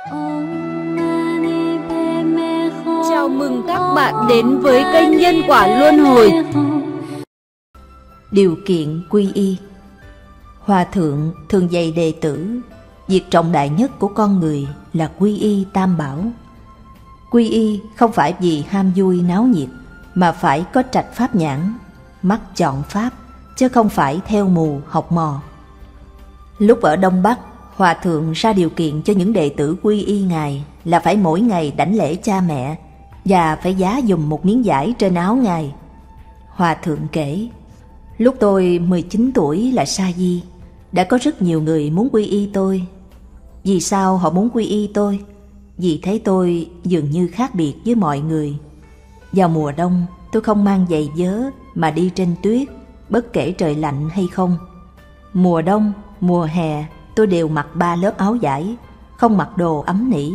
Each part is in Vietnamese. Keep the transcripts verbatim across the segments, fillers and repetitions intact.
Chào mừng các bạn đến với kênh Nhân Quả Luân Hồi. Điều kiện quy y. Hòa thượng thường dạy đệ tử, việc trọng đại nhất của con người là quy y tam bảo. Quy y không phải vì ham vui náo nhiệt, mà phải có trạch pháp nhãn, mắt chọn pháp, chứ không phải theo mù học mò. Lúc ở Đông Bắc, Hòa thượng ra điều kiện cho những đệ tử quy y Ngài là phải mỗi ngày đảnh lễ cha mẹ và phải vá dùm một miếng vải trên áo Ngài. Hòa thượng kể, lúc tôi mười chín tuổi là sa di, đã có rất nhiều người muốn quy y tôi. Vì sao họ muốn quy y tôi? Vì thấy tôi dường như khác biệt với mọi người. Vào mùa đông, tôi không mang giày vớ mà đi trên tuyết, bất kể trời lạnh hay không. Mùa đông, mùa hè, tôi đều mặc ba lớp áo vải, không mặc đồ ấm nỉ.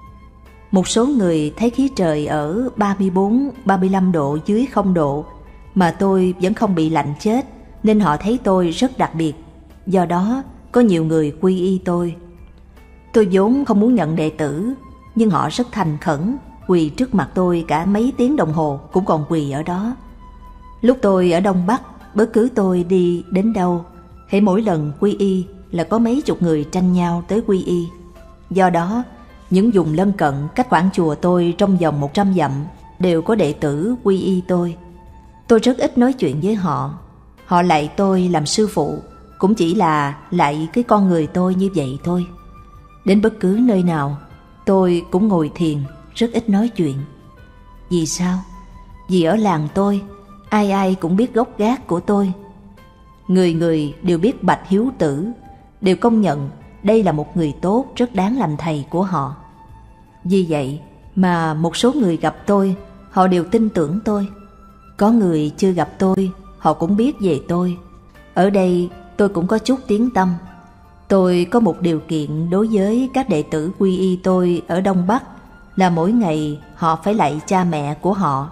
Một số người thấy khí trời ở ba mươi bốn, ba mươi lăm độ dưới không độ, mà tôi vẫn không bị lạnh chết, nên họ thấy tôi rất đặc biệt. Do đó, có nhiều người quy y tôi. Tôi vốn không muốn nhận đệ tử, nhưng họ rất thành khẩn, quỳ trước mặt tôi cả mấy tiếng đồng hồ cũng còn quỳ ở đó. Lúc tôi ở Đông Bắc, bất cứ tôi đi đến đâu, hễ mỗi lần quy y là có mấy chục người tranh nhau tới quy y. Do đó, những vùng lân cận cách khoảng chùa tôi trong vòng một trăm dặm đều có đệ tử quy y tôi. Tôi rất ít nói chuyện với họ. Họ lạy tôi làm sư phụ, cũng chỉ là lạy cái con người tôi như vậy thôi. Đến bất cứ nơi nào, tôi cũng ngồi thiền, rất ít nói chuyện. Vì sao? Vì ở làng tôi, ai ai cũng biết gốc gác của tôi. Người người đều biết Bạch Hiếu Tử, đều công nhận đây là một người tốt, rất đáng làm thầy của họ. Vì vậy mà một số người gặp tôi, họ đều tin tưởng tôi. Có người chưa gặp tôi, họ cũng biết về tôi. Ở đây tôi cũng có chút tiếng tăm. Tôi có một điều kiện đối với các đệ tử quy y tôi ở Đông Bắc là mỗi ngày họ phải lạy cha mẹ của họ.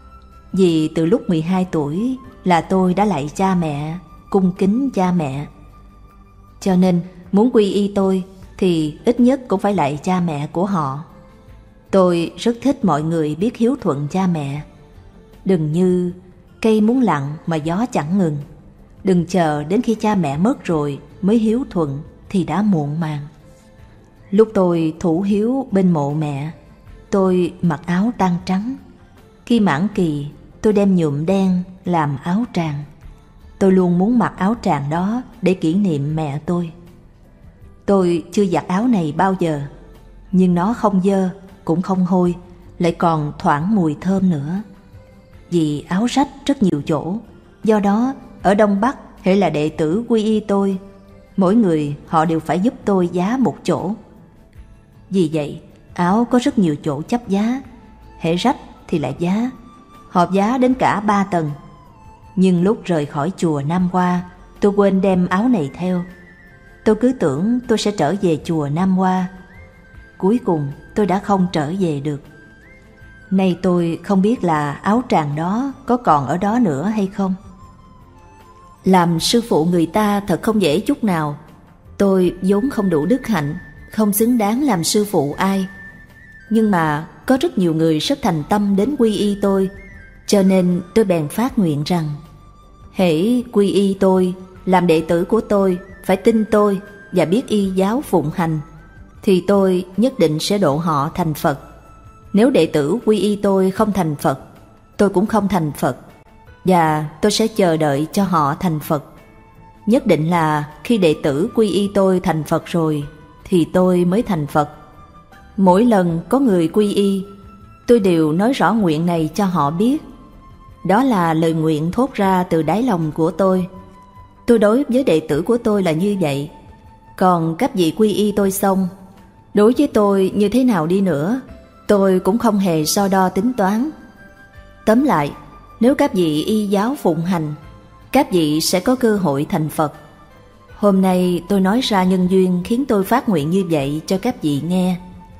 Vì từ lúc mười hai tuổi là tôi đã lạy cha mẹ, cung kính cha mẹ. Cho nên muốn quy y tôi thì ít nhất cũng phải lạy cha mẹ của họ. Tôi rất thích mọi người biết hiếu thuận cha mẹ. Đừng như cây muốn lặng mà gió chẳng ngừng. Đừng chờ đến khi cha mẹ mất rồi mới hiếu thuận thì đã muộn màng. Lúc tôi thủ hiếu bên mộ mẹ, tôi mặc áo tang trắng. Khi mãn kỳ, tôi đem nhuộm đen làm áo tràng. Tôi luôn muốn mặc áo tràng đó để kỷ niệm mẹ tôi. Tôi chưa giặt áo này bao giờ, nhưng nó không dơ, cũng không hôi, lại còn thoảng mùi thơm nữa. Vì áo rách rất nhiều chỗ, do đó ở Đông Bắc hễ là đệ tử quy y tôi, mỗi người họ đều phải giúp tôi vá một chỗ. Vì vậy áo có rất nhiều chỗ chấp vá, hễ rách thì lại vá. Họ vá đến cả ba tầng. Nhưng lúc rời khỏi chùa Nam Hoa, tôi quên đem áo này theo. Tôi cứ tưởng tôi sẽ trở về chùa Nam Hoa. Cuối cùng tôi đã không trở về được. Nay tôi không biết là áo tràng đó có còn ở đó nữa hay không. Làm sư phụ người ta thật không dễ chút nào. Tôi vốn không đủ đức hạnh, không xứng đáng làm sư phụ ai. Nhưng mà có rất nhiều người rất thành tâm đến quy y tôi, cho nên tôi bèn phát nguyện rằng hễ quy y tôi, làm đệ tử của tôi, phải tin tôi và biết y giáo phụng hành, thì tôi nhất định sẽ độ họ thành Phật. Nếu đệ tử quy y tôi không thành Phật, tôi cũng không thành Phật, và tôi sẽ chờ đợi cho họ thành Phật. Nhất định là khi đệ tử quy y tôi thành Phật rồi, thì tôi mới thành Phật. Mỗi lần có người quy y, tôi đều nói rõ nguyện này cho họ biết. Đó là lời nguyện thốt ra từ đáy lòng của tôi. Tôi đối với đệ tử của tôi là như vậy. Còn các vị quy y tôi xong, đối với tôi như thế nào đi nữa, tôi cũng không hề so đo tính toán. Tóm lại, nếu các vị y giáo phụng hành, các vị sẽ có cơ hội thành Phật. Hôm nay tôi nói ra nhân duyên khiến tôi phát nguyện như vậy cho các vị nghe.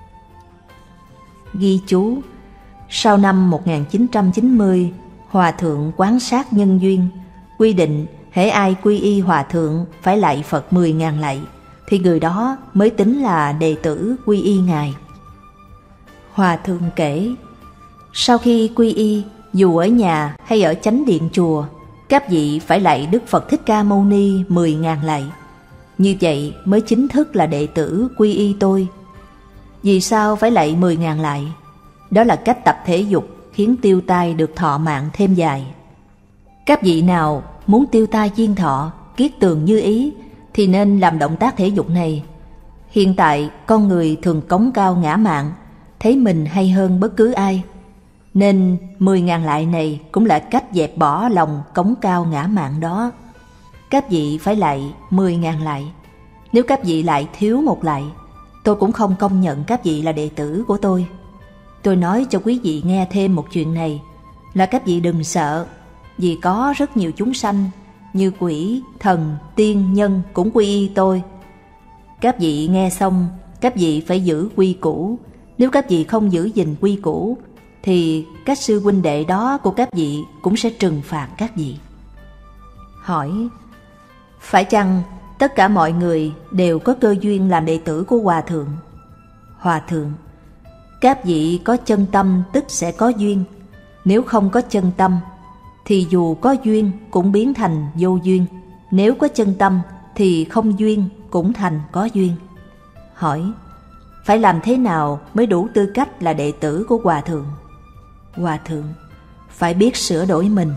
Ghi chú: sau năm một nghìn chín trăm chín mươi, Hòa thượng quán sát nhân duyên, quy định hễ ai quy y Hòa thượng phải lạy Phật mười ngàn lạy, thì người đó mới tính là đệ tử quy y Ngài. Hòa thượng kể, sau khi quy y, dù ở nhà hay ở chánh điện chùa, các vị phải lạy Đức Phật Thích Ca Mâu Ni mười ngàn lạy. Như vậy mới chính thức là đệ tử quy y tôi. Vì sao phải lạy mười ngàn lạy? Đó là cách tập thể dục khiến tiêu tai được thọ mạng thêm dài. Các vị nào muốn tiêu tai diên thọ, kiết tường như ý thì nên làm động tác thể dục này. Hiện tại con người thường cống cao ngã mạn, thấy mình hay hơn bất cứ ai, nên mười ngàn lạy này cũng là cách dẹp bỏ lòng cống cao ngã mạn đó. Các vị phải lạy mười ngàn lạy. Nếu các vị lại thiếu một lạy, tôi cũng không công nhận các vị là đệ tử của tôi. Tôi nói cho quý vị nghe thêm một chuyện này, là các vị đừng sợ, vì có rất nhiều chúng sanh như quỷ, thần, tiên, nhân cũng quy y tôi. Các vị nghe xong, các vị phải giữ quy củ. Nếu các vị không giữ gìn quy củ, thì các sư huynh đệ đó của các vị cũng sẽ trừng phạt các vị. Hỏi, phải chăng tất cả mọi người đều có cơ duyên làm đệ tử của Hòa Thượng? Hòa Thượng, các vị có chân tâm tức sẽ có duyên. Nếu không có chân tâm, thì dù có duyên cũng biến thành vô duyên. Nếu có chân tâm, thì không duyên cũng thành có duyên. Hỏi, phải làm thế nào mới đủ tư cách là đệ tử của Hòa Thượng? Hòa Thượng, phải biết sửa đổi mình.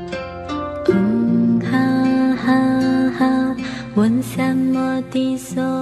Ha ha ha, 问三摩地所